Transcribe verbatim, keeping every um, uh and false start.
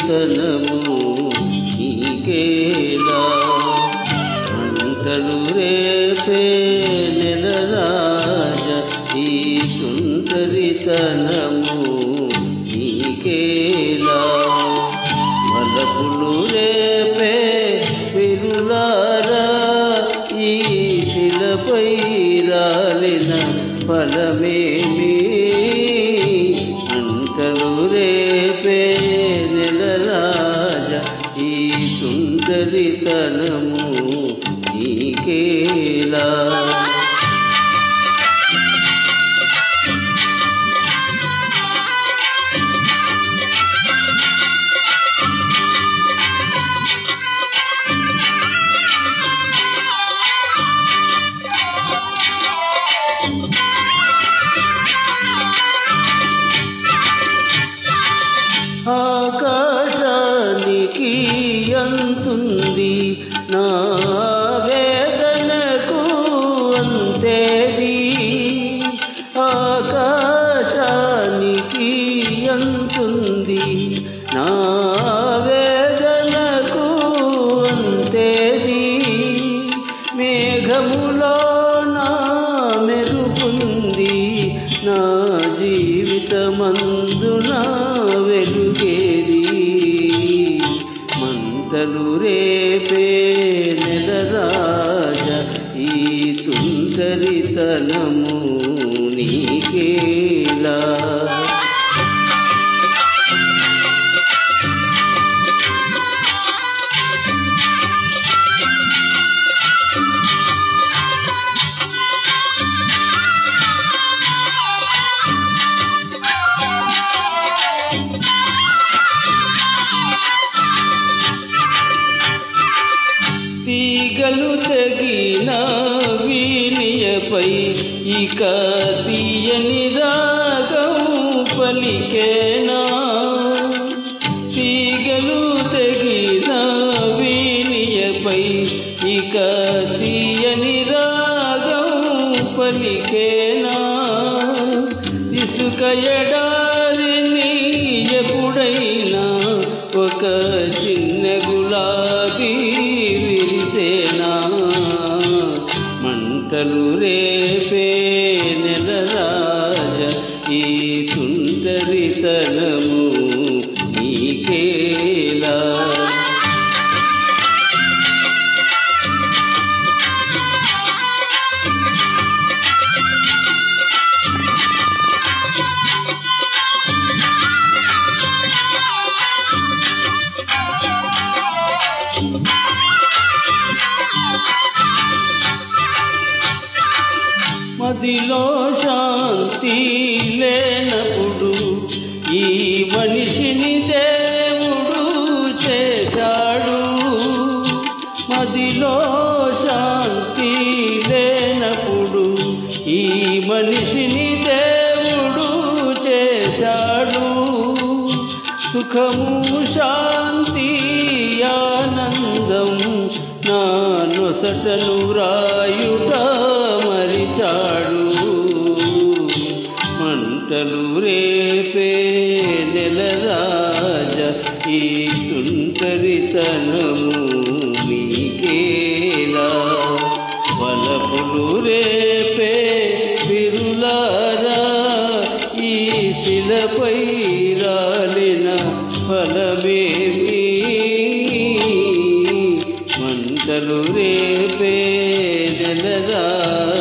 సుందరితనము నీకేలా మంటలు రేపే నెలరాజ ఈ సుందరితనము నీకేలా మలపులు రేపే విరులారా ఈ శిలపై రాలిన ఫలమేమి మంటలు రేపే నెలరాజ ఈ సుందరితనము నీకేలా ఆకాశానికి అంతుంది నా వేదనకు అంతేది ఆకాశానికి అంతుంది నా వేదనకు అంతేది మేఘములో నా మెరుపుంది నా జీవితమందున వెలుగేది మంటలు రేపే నెలరాజ ఈ సుందరితనము నీకేలా తీగలు తెగిన వీణియపై ఇక తీయని రాగం పలికేనా తీగలు తెగిన వీణియపై ఇక తీయని రాగం పలికేనా ఇసుక ఎడారిని ఎప్పుడైనా ఒక చిన్న గులాబీ విరిసేనా మంటలు రేపే నెలరాజ ఈ సుందరితనము నీకేలా మదిలో శాంతి లేనప్పుడు ఈ మనిషిని దేవుడు చేశాడు మదిలో శాంతి లేనప్పుడు ఈ మనిషిని దేవుడు చేశాడు సుఖము శాంతి ఆనందం నా నొసటను రాయుట మరిచాడు మంటలు రేపే నెలరాజ ఈ సుందరితనము నీకేలా వలపులు రేపే విరులారా ఈ శిలపై రాలిన ఫలమేమి మంటలు రేపే నెలరాజ